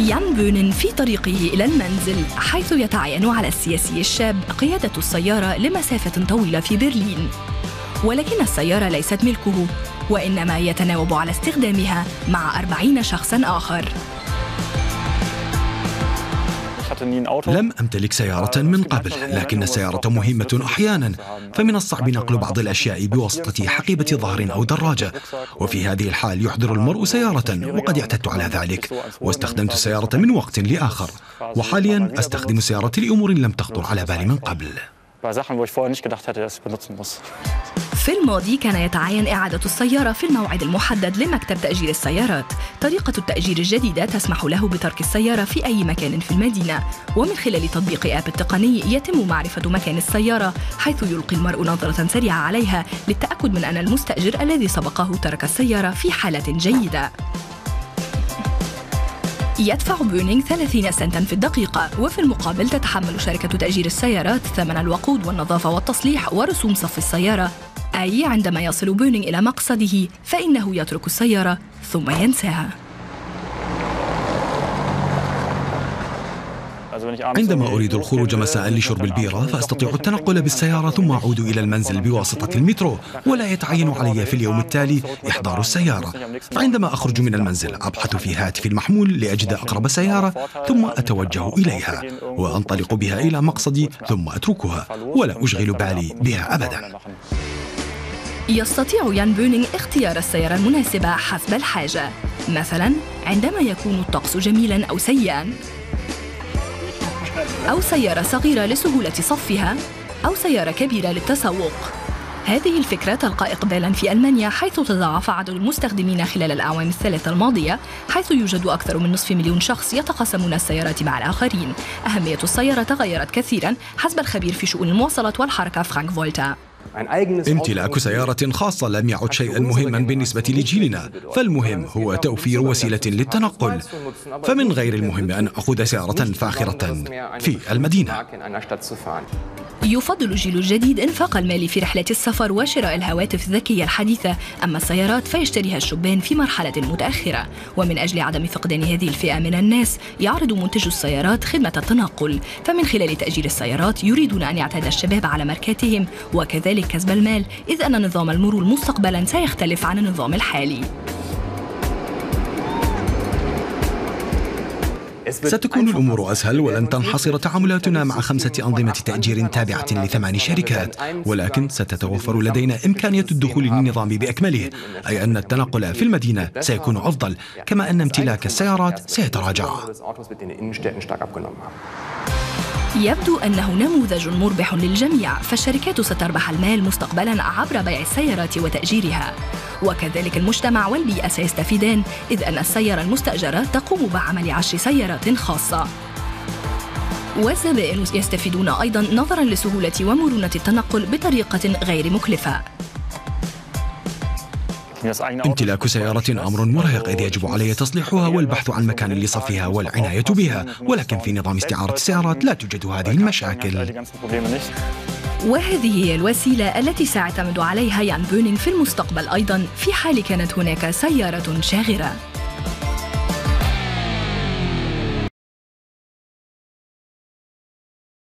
يان بونن في طريقه إلى المنزل، حيث يتعين على السياسي الشاب قيادة السيارة لمسافة طويلة في برلين. ولكن السيارة ليست ملكه، وإنما يتناوب على استخدامها مع 40 شخصاً آخر. لم أمتلك سيارة من قبل، لكن السيارة مهمة أحيانا، فمن الصعب نقل بعض الأشياء بواسطة حقيبة ظهر أو دراجة، وفي هذه الحال يحضر المرء سيارة، وقد اعتدت على ذلك واستخدمت السيارة من وقت لآخر، وحاليا أستخدم السيارة لأمور لم تخطر على بالي من قبل. في الماضي كان يتعين إعادة السيارة في الموعد المحدد لمكتب تأجير السيارات. طريقة التأجير الجديدة تسمح له بترك السيارة في أي مكان في المدينة، ومن خلال تطبيق آب التقني يتم معرفة مكان السيارة، حيث يلقي المرء نظرة سريعة عليها للتأكد من أن المستأجر الذي سبقه ترك السيارة في حالة جيدة. يدفع بونينغ 30 سنتا في الدقيقة، وفي المقابل تتحمل شركة تأجير السيارات ثمن الوقود والنظافة والتصليح ورسوم صف السيارة. أي عندما يصل بونينغ إلى مقصده فإنه يترك السيارة ثم ينساها. عندما أريد الخروج مساء لشرب البيرة فأستطيع التنقل بالسيارة ثم أعود إلى المنزل بواسطة المترو، ولا يتعين علي في اليوم التالي إحضار السيارة. فعندما أخرج من المنزل أبحث في هاتفي المحمول لأجد أقرب سيارة، ثم أتوجه إليها وأنطلق بها إلى مقصدي ثم أتركها، ولا أشغل بالي بها أبدا. يستطيع يان بونينغ اختيار السيارة المناسبة حسب الحاجة، مثلا عندما يكون الطقس جميلا أو سيئا، أو سيارة صغيرة لسهولة صفها، أو سيارة كبيرة للتسوق. هذه الفكرة تلقى إقبالاً في ألمانيا، حيث تضاعف عدد المستخدمين خلال الأعوام الثلاثة الماضية، حيث يوجد أكثر من نصف مليون شخص يتقاسمون السيارات مع الآخرين. أهمية السيارة تغيرت كثيراً حسب الخبير في شؤون المواصلات والحركة فرانك فولتا. امتلاك سيارة خاصة لم يعد شيئا مهما بالنسبة لجيلنا، فالمهم هو توفير وسيلة للتنقل، فمن غير المهم أن أخذ سيارة فاخرة في المدينة. يفضل الجيل الجديد إنفاق المال في رحلة السفر وشراء الهواتف الذكية الحديثة، أما السيارات فيشتريها الشبان في مرحلة متأخرة. ومن أجل عدم فقدان هذه الفئة من الناس يعرض منتجو السيارات خدمة التنقل، فمن خلال تأجير السيارات يريدون أن يعتاد الشباب على ماركاتهم وكذلك كسب المال، إذ أن نظام المرور مستقبلا سيختلف عن النظام الحالي. ستكون الأمور أسهل، ولن تنحصر تعاملاتنا مع 5 أنظمة تأجير تابعة ل8 شركات، ولكن ستتوفر لدينا إمكانية الدخول للنظام بأكمله، أي أن التنقل في المدينة سيكون أفضل، كما أن امتلاك السيارات سيتراجع. يبدو أنه نموذج مربح للجميع، فالشركات ستربح المال مستقبلاً عبر بيع السيارات وتأجيرها، وكذلك المجتمع والبيئة سيستفيدان، إذ أن السيارة المستأجرة تقوم بعمل 10 سيارات خاصة. والزبائن يستفيدون أيضاً نظراً لسهولة ومرونة التنقل بطريقة غير مكلفة. امتلاك سيارة أمر مرهق، إذ يجب علي تصليحها والبحث عن مكان لصفها والعناية بها، ولكن في نظام استعارة السيارات لا توجد هذه المشاكل. وهذه هي الوسيلة التي سيعتمد عليها يان بونينغ في المستقبل أيضاً، في حال كانت هناك سيارة شاغرة.